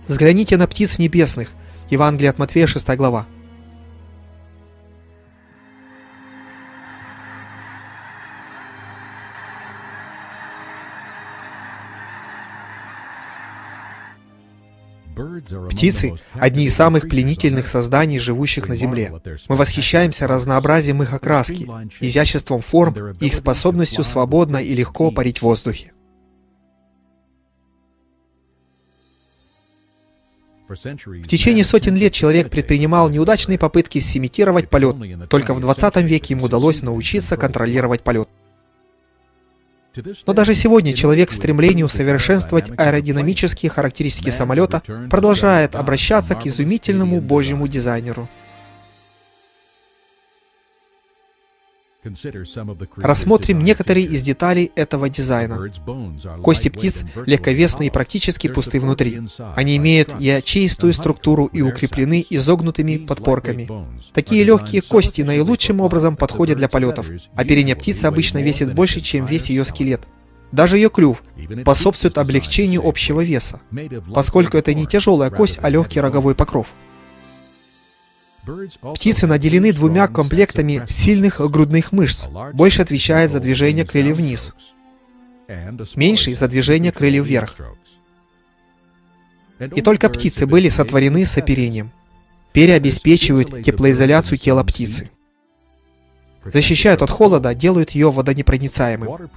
Взгляните на птиц небесных. Евангелие от Матфея, 6 глава. Птицы – одни из самых пленительных созданий, живущих на Земле. Мы восхищаемся разнообразием их окраски, изяществом форм и их способностью свободно и легко парить в воздухе. В течение сотен лет человек предпринимал неудачные попытки сымитировать полет. Только в 20 веке ему удалось научиться контролировать полет. Но даже сегодня человек в стремлении усовершенствовать аэродинамические характеристики самолета продолжает обращаться к изумительному Божьему дизайнеру. Рассмотрим некоторые из деталей этого дизайна. Кости птиц легковесны и практически пусты внутри. Они имеют ячеистую структуру и укреплены изогнутыми подпорками. Такие легкие кости наилучшим образом подходят для полетов. Оперение птицы обычно весит больше, чем весь ее скелет. Даже ее клюв способствует облегчению общего веса, поскольку это не тяжелая кость, а легкий роговой покров. Птицы наделены двумя комплектами сильных грудных мышц. Больше отвечает за движение крыльев вниз, меньший за движение крыльев вверх. И только птицы были сотворены с оперением. Перья обеспечивают теплоизоляцию тела птицы, защищают от холода, делают ее водонепроницаемым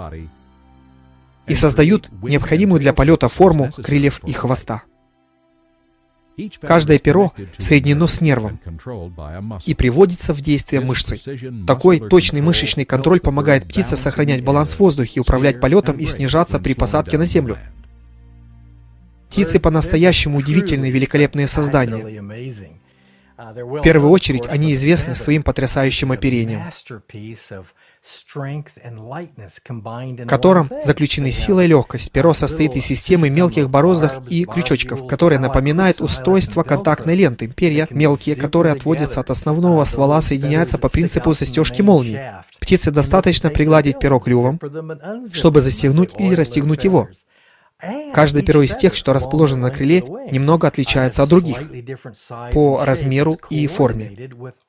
и создают необходимую для полета форму крыльев и хвоста. Каждое перо соединено с нервом и приводится в действие мышцей. Такой точный мышечный контроль помогает птице сохранять баланс в воздухе, управлять полетом и снижаться при посадке на землю. Птицы по-настоящему удивительные, великолепные создания. В первую очередь, они известны своим потрясающим оперением, в котором заключены сила и легкость. Перо состоит из системы мелких бороздок и крючочков, которые напоминают устройство контактной ленты. Перья мелкие, которые отводятся от основного ствола, соединяются по принципу застежки молнии. Птице достаточно пригладить перо клювом, чтобы застегнуть или расстегнуть его. Каждое перо из тех, что расположено на крыле, немного отличается от других по размеру и форме.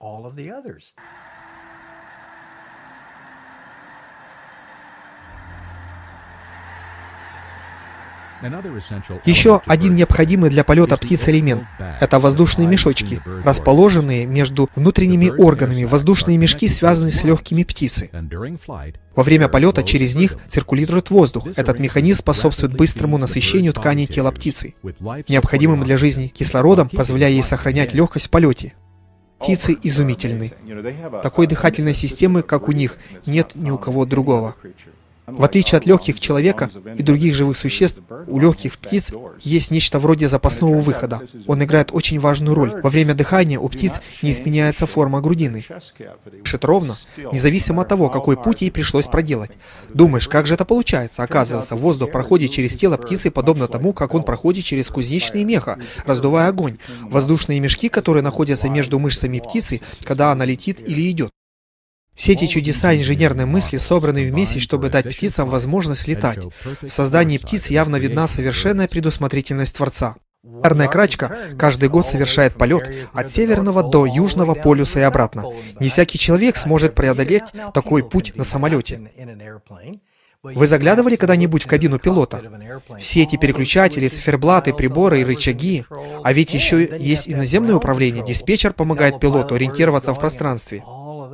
Еще один необходимый для полета птиц элемент – это воздушные мешочки, расположенные между внутренними органами. Воздушные мешки связаны с легкими птицы. Во время полета через них циркулирует воздух. Этот механизм способствует быстрому насыщению тканей тела птицы, необходимым для жизни кислородом, позволяя ей сохранять легкость в полете. Птицы изумительны. Такой дыхательной системы, как у них, нет ни у кого другого. В отличие от легких человека и других живых существ, у легких птиц есть нечто вроде запасного выхода. Он играет очень важную роль. Во время дыхания у птиц не изменяется форма грудины. Дышит ровно, независимо от того, какой путь ей пришлось проделать. Думаешь, как же это получается? Оказывается, воздух проходит через тело птицы подобно тому, как он проходит через кузнечные меха, раздувая огонь. Воздушные мешки, которые находятся между мышцами птицы, когда она летит или идет. Все эти чудеса инженерной мысли собраны вместе, чтобы дать птицам возможность летать. В создании птиц явно видна совершенная предусмотрительность Творца. Полярная крачка каждый год совершает полет от северного до южного полюса и обратно. Не всякий человек сможет преодолеть такой путь на самолете. Вы заглядывали когда-нибудь в кабину пилота? Все эти переключатели, циферблаты, приборы и рычаги. А ведь еще есть и наземное управление. Диспетчер помогает пилоту ориентироваться в пространстве.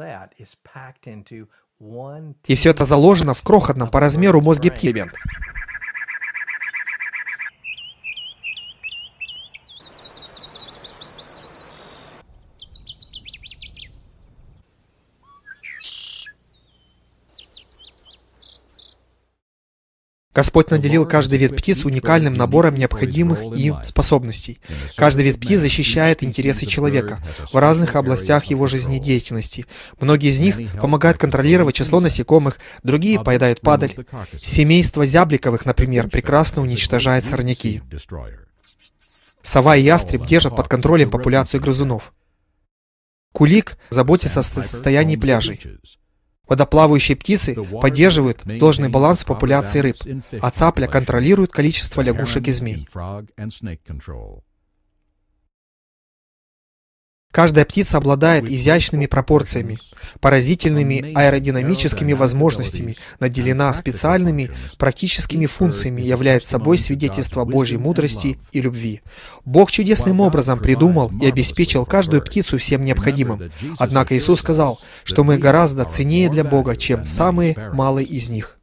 И все это заложено в крохотном по размеру мозге птицы. Господь наделил каждый вид птиц уникальным набором необходимых им способностей. Каждый вид птиц защищает интересы человека в разных областях его жизнедеятельности. Многие из них помогают контролировать число насекомых, другие поедают падаль. Семейство зябликовых, например, прекрасно уничтожает сорняки. Сова и ястреб держат под контролем популяцию грызунов. Кулик заботится о состоянии пляжей. Водоплавающие птицы поддерживают должный баланс в популяции рыб, а цапля контролирует количество лягушек и змей. Каждая птица обладает изящными пропорциями, поразительными аэродинамическими возможностями, наделена специальными практическими функциями, является собой свидетельство Божьей мудрости и любви. Бог чудесным образом придумал и обеспечил каждую птицу всем необходимым. Однако Иисус сказал, что мы гораздо ценнее для Бога, чем самые малые из них.